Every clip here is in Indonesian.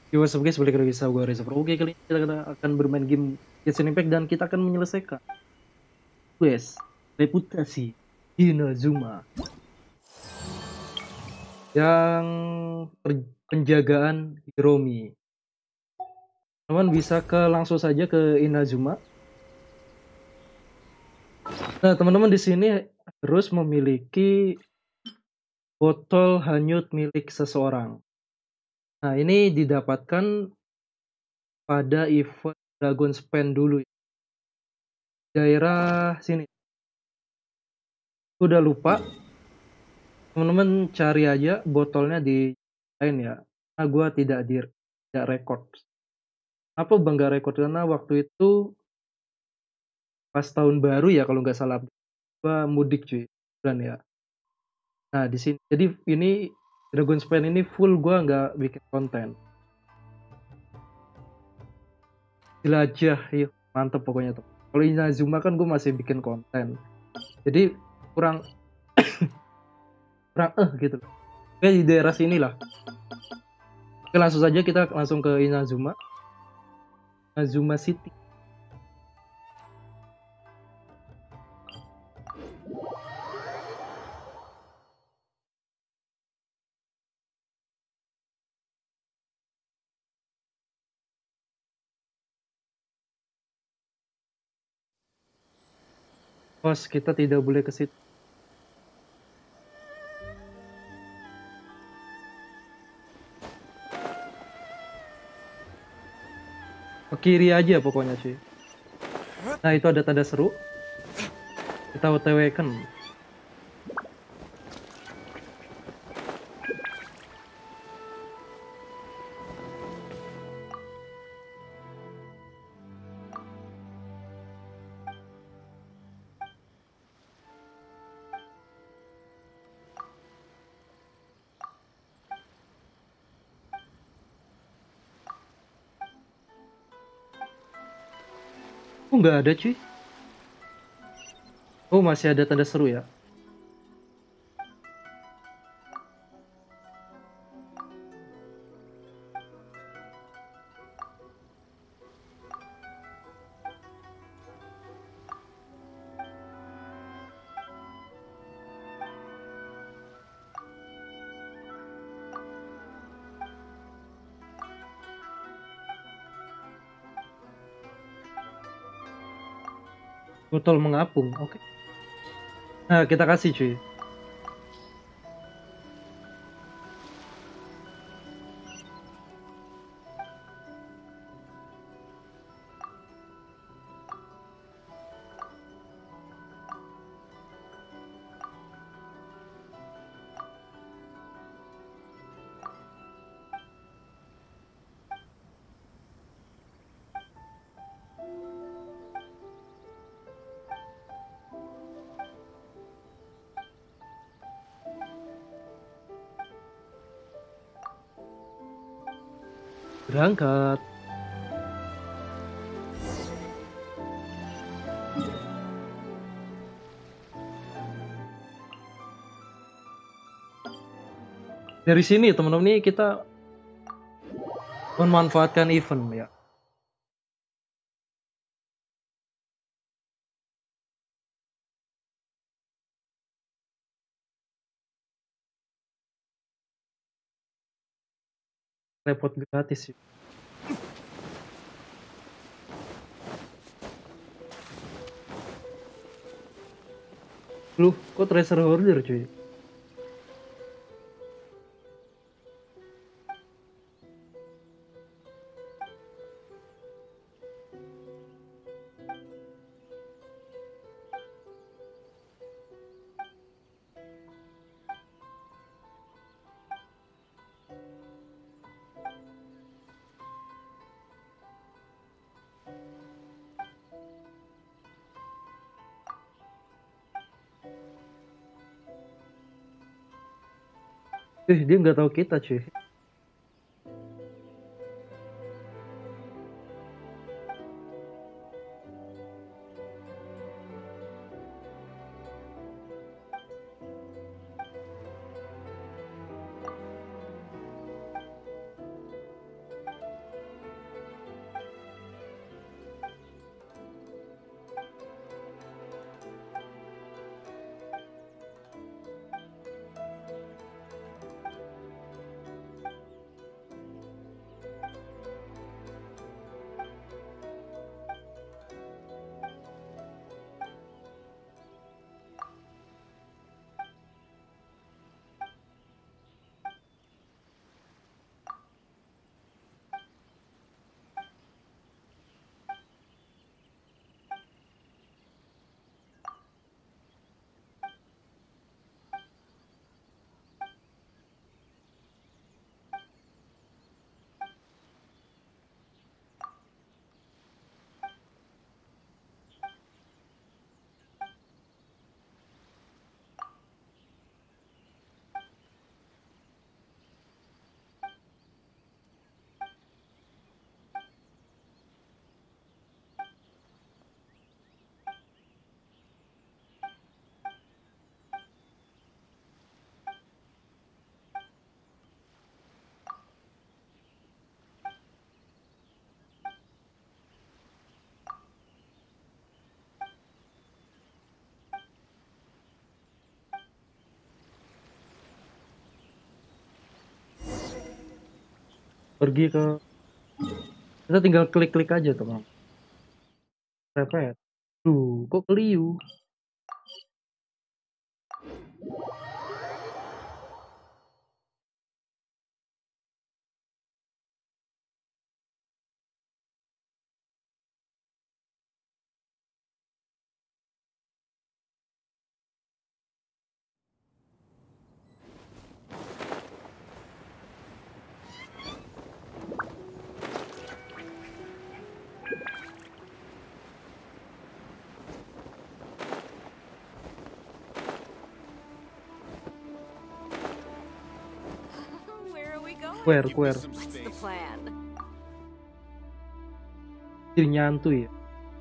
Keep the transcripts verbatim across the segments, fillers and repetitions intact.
Yo, what's up guys, balik lagi sama gue Reza Pro. Oke, kali ini kita akan bermain game Genshin Impact dan kita akan menyelesaikan quest reputasi Inazuma yang per- penjagaan Hiromi. Teman bisa ke langsung saja ke Inazuma. Nah, teman-teman di sini harus memiliki botol hanyut milik seseorang. Nah, ini didapatkan pada event Dragon Span dulu. Daerah sini. Udah lupa, teman-teman cari aja botolnya di lain ya. Nah, gue tidak di tidak record. Apa bangga record karena waktu itu pas tahun baru ya kalau nggak salah gue mudik cuy, bulan ya. Nah di sini jadi ini Dragon Span ini full gue nggak bikin konten. Jelajah, iya mantep pokoknya tuh. Kalau Inazuma kan gue masih bikin konten, jadi kurang kurang eh gitu. Oke, di daerah sini lah. Oke, langsung saja kita langsung ke Inazuma, Inazuma City. Bos, kita tidak boleh ke situ. Ke kiri aja pokoknya cuy. Nah itu ada tanda seru. Kita O T W kan. Oh nggak ada cuy. Oh masih ada tanda seru ya. Botol mengapung. Oke. Nah kita kasih cuy. Berangkat. Dari sini teman-teman nih kita memanfaatkan event ya. Repot gratis sih. Lu kok treasure hoarder cuy. Eh dia nggak tahu kita cuy. pergi ke kita tinggal klik-klik aja teman. Repet. Duh, kok keliu? Where are we going? Kuer, Give me kuer. some What's the space. plan? Jadi nyantuy ya.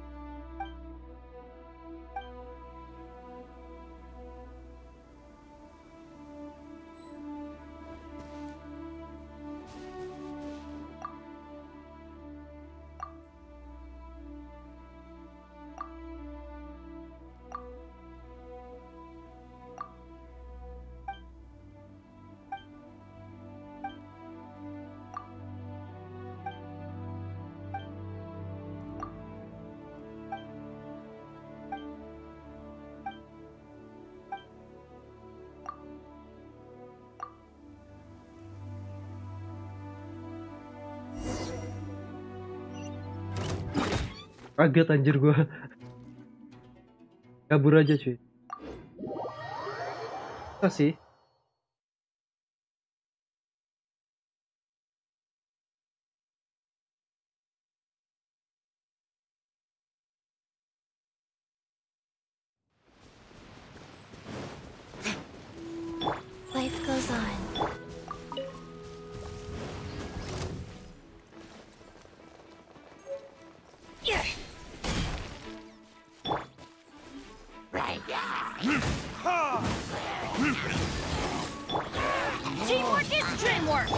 Kaget anjir gua. Kabur aja cuy. Bisa sih. Life goes on. Teamwork is dreamwork.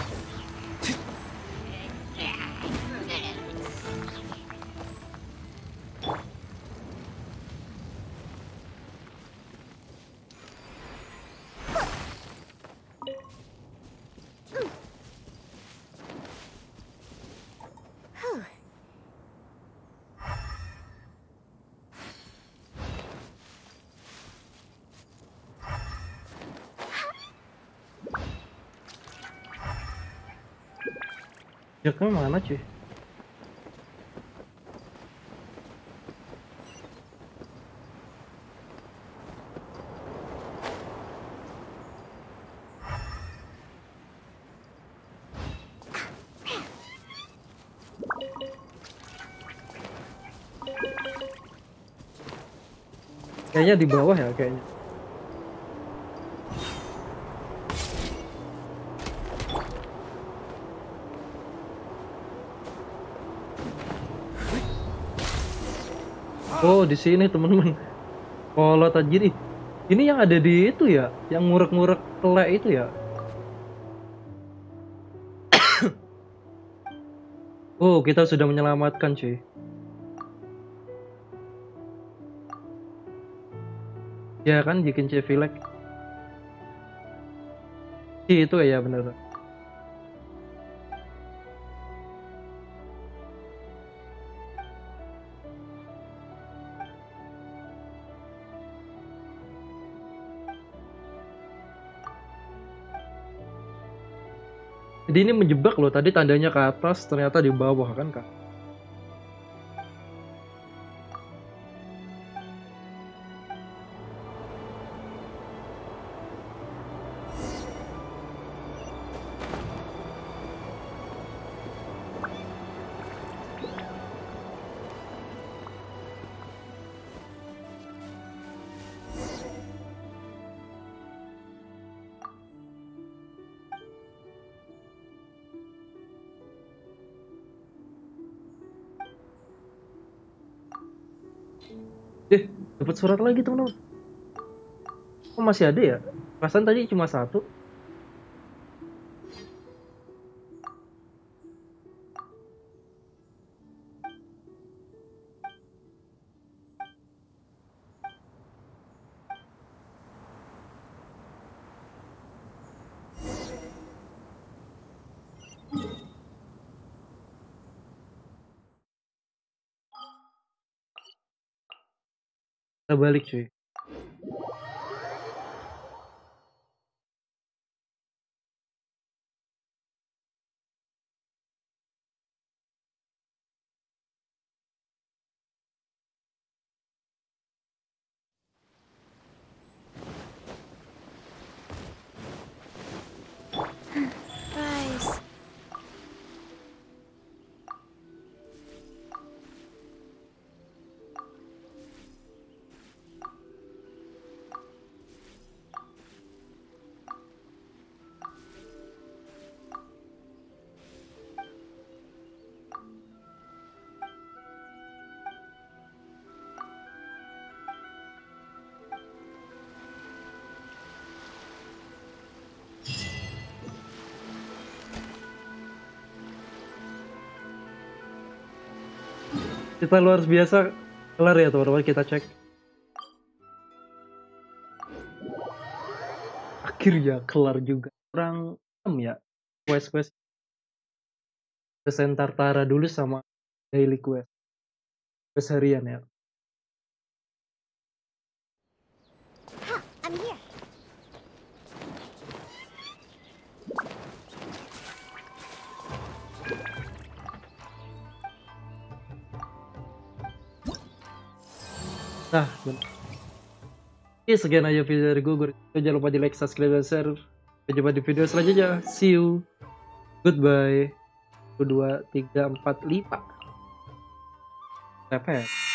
Jaknya mana cuy? Kayaknya di bawah ya kayaknya. Oh, di sini teman-teman. Kalau tadi ini yang ada di itu ya, yang ngurek-ngurek telek itu ya. Oh, kita sudah menyelamatkan cuy. Ya kan bikin Cevilek. Itu ya bener. Jadi ini menjebak loh, tadi tandanya ke atas, ternyata di bawah kan kak. Eh, dapat surat lagi teman-teman. Oh, masih ada ya? Perasaan tadi cuma satu. Kita balik cuy. Rise. Kita luar biasa kelar ya teman-teman, kita cek. Akhirnya kelar juga. Kurang enam ya quest-quest. Quest Tartara dulu sama daily quest. Quest harian ya. Ha, I'm here. Nah, bener. Oke, sekian aja video dari gue. Jangan lupa di like, subscribe, dan share. Sampai jumpa di video selanjutnya. See you. Goodbye. satu, dua, tiga, empat, lima. Apa ya?